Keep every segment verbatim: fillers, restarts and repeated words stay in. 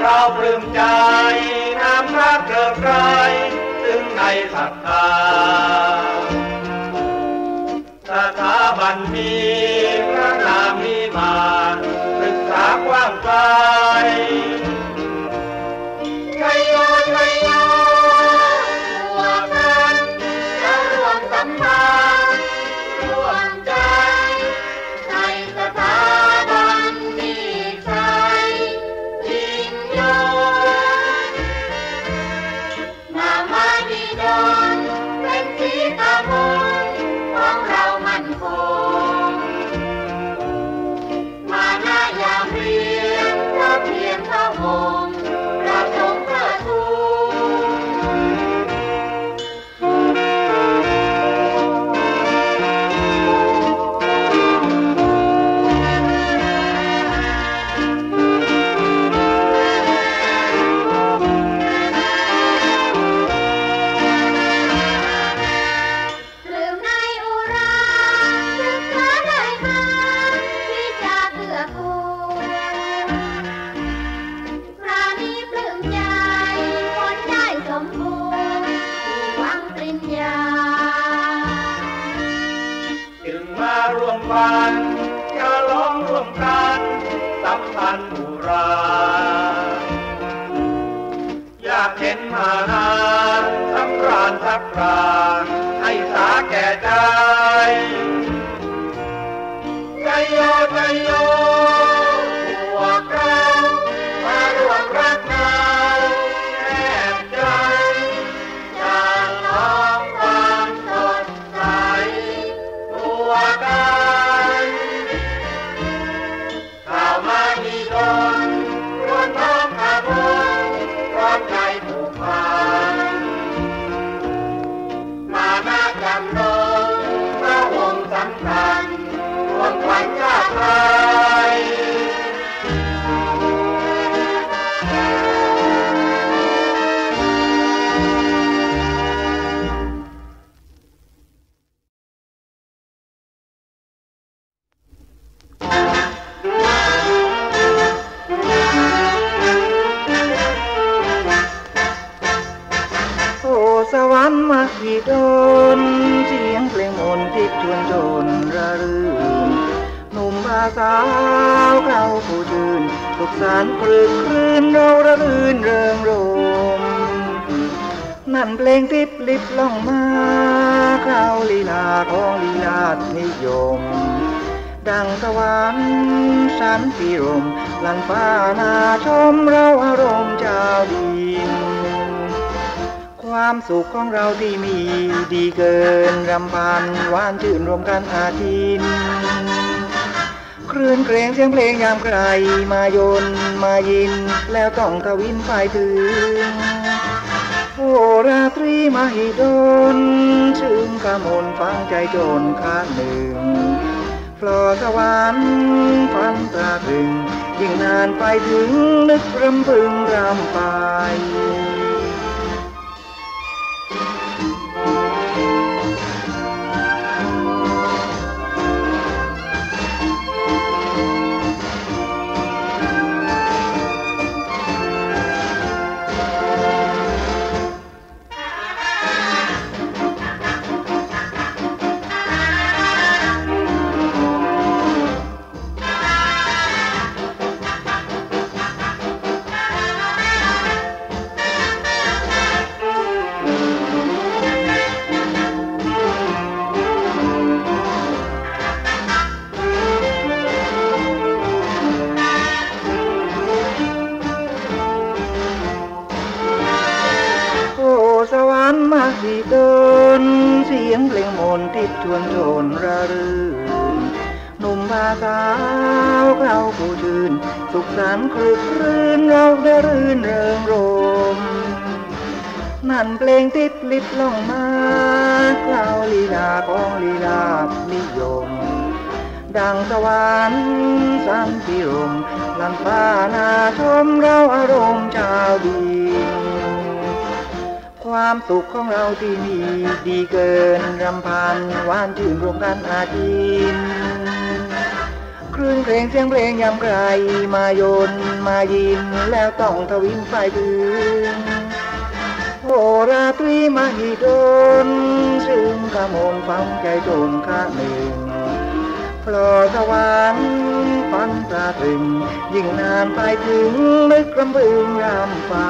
เราปลื้มใจน้ำรักเกิดไกลซึ่งในศรัทธาสถาบันมีพระนามมีมาศึกษากว้างไกลชัยโยชัยโยพวกนั้นจะร่วมสัมพันธ์ร่วมใจในสถาบันมีใจยิ่งยงนามาดีดอนเป็นสีตามนของเรามั่นคงมาหน้ายามเรียนพระเพียรพระวงศ์เราทรงพระทูจะร้องร่วมกันสัมพันธ์บูราอยากเห็นมานานสำราญสักคราให้สาแก่ใจชัยโยชัยโยพวกเรามาร่วมรักนาวแนบใจจากท้องความสดใสตัวกันข่าวมาดีดนรวมน้อมขบวนพร้อมใจผูกพันมาหน้าจำลงพระวงศ์สำคัญรวมขวัญชาติไทยสวรรค์มหิดลเสียงเพลงมนต์ทิพย์ชวนชนระรื่นหนุ่มบ่าวสาวเขาผู้ชื่นสุขสันต์คลื่นคลื่นเราระรื่นเริงรมนั่นเพลงทิพย์ลิบล่องมาเข้าลีลาของลีลานิยมดังสวรรค์สันติรมลันฟ้านาชมเราอารมณ์ชาวดินความสุขของเราที่มีดีเกินรำพันหวานชื่นรวมกันอาทินคลื่นเพลงเสียงเพลงยามไกลมายนมายินแล้วต้องทวินไปถึงโอ้ราตรีมหิดลชื่นกมลฟังใจโจรข้างหนึ่งฟลอสวรรค์ฟันตราตรึงยิ่งนานไปถึงนึกรำพึงรำไปมหิดลเสียงเพลงมนต์ทิพย์ชวนชนระรื่นหนุ่มบ่าวสาวเขาผู้ชื่นสุขสันต์คลึกคลื่นเราได้รื่นเริงรมนั่นเพลงทิพย์ลิบล่องมาเข้าลีลาของลีลานิยมดังสวรรค์สันติรมลันฟ้านาชมเราอารมณ์ชาวดินความสุขของเราที่มีดีเกินรำพันหวานชื่นรวมกันอาทินคลื่นเพลงเสียงเพลงยามไกลมาโยนมายินแล้วต้องทวินไฟถึงโอราตรีมหิดลซึ่งขมนฟังใจโจนข้าหนึ่งพลอสวรรค์ฟันตราตรึงยิ่งนานไปถึงนึกรำพึงรำไป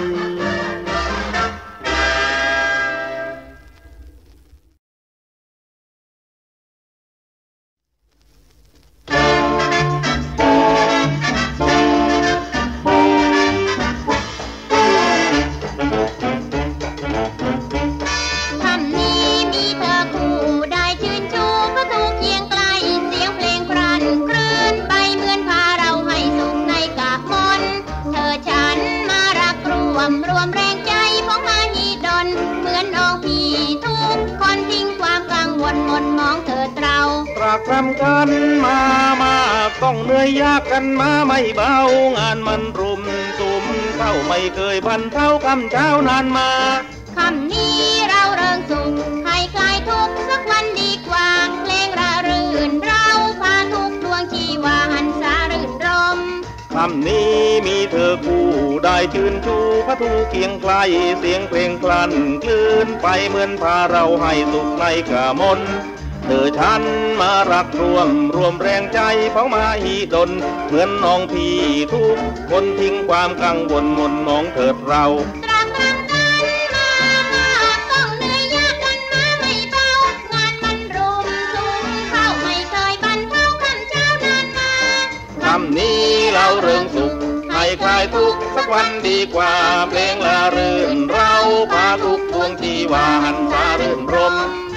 ทำกันมามากต้องเหนื่อยยากกันมาไม่เบางานมันรุมตุ่มเข้าไม่เคยบันเท่าคำเช้านานมาคำนี้เราเริงสุขให้คลายทุกข์สักวันดีกว่าเพลงระรื่นเราพาทุกดวงชีวาหันสารื่นรมคำนี้มีเธอคู่ได้ชื่นชูพระทูเคียงไกลเสียงเพลงกลั่นคลื่นไปเหมือนพาเราให้สุขในกะมนเธอฉันมารักรวมรวมแรงใจเผามาฮีดนเหมือนน้องพี่ทุกคนทิ้งความกังวลมนมองเถิดเราตรากตรำกันมามาต้องเหนื่อยยากกันมาไม่เบางานมันรุมซุ่มเข้าไม่เคยบันเท่าคำเช้านานมาคำนี้เราเริงสุขให้คลายทุกสักวันดีกว่าเพลงละรื่นเราพาทุกดวงชีวาหันสารื่นรม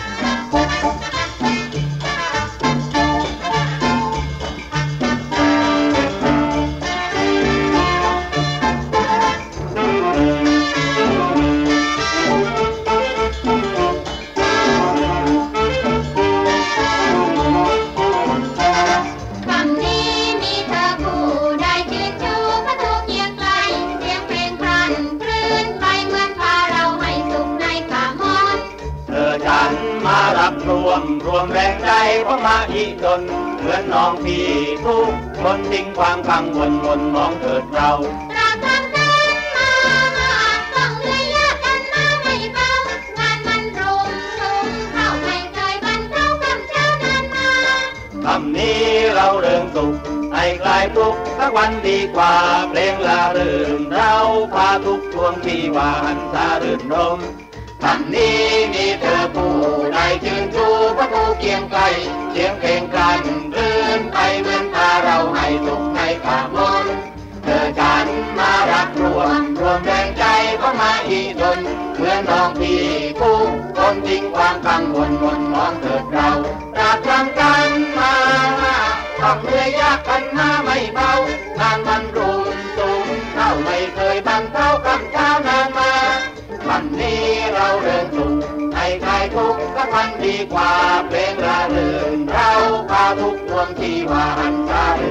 รวมรวมแรงใจเพราะมาอีดนเหมือนน้องพี่ทุกคนทิ้งความกังวลมนมองเถิดเราเราทำกันมามาต้องเหนื่อยยากกันมาไม่เบางานมันรุมซุ่มเข้าไม่เคยบันเท่าคำเช้านานมาคำนี้เราเริงสุขให้คลายทุกสักวันดีกว่าเพลงละรื่นเราพาทุกดวงชีวาหันสารื่นรมคำนี้มีเธอผู้ได้ชื่นชูพระผู้เคียงไกลเสียงเพลงกันรื่นไปเหมือนพาเราให้สุขในกะมนเธอฉันมารักรวมรวมแรงใจเพราะมาอีดนเหมือนน้องพี่ผู้คนทิ้งความกังวลมนมองเถิดเราตราบทำกันมาต้องเหนื่อยยากกันมาไม่เบางานมันรุมตุ่มเท่าไม่เคยบันเท่าคำเช้านานมาวันนี้เราเริงสุขให้คลายทุกข์สักวันดีกว่าเพลงละรื่นเราพาทุกดวงชีวาหันสา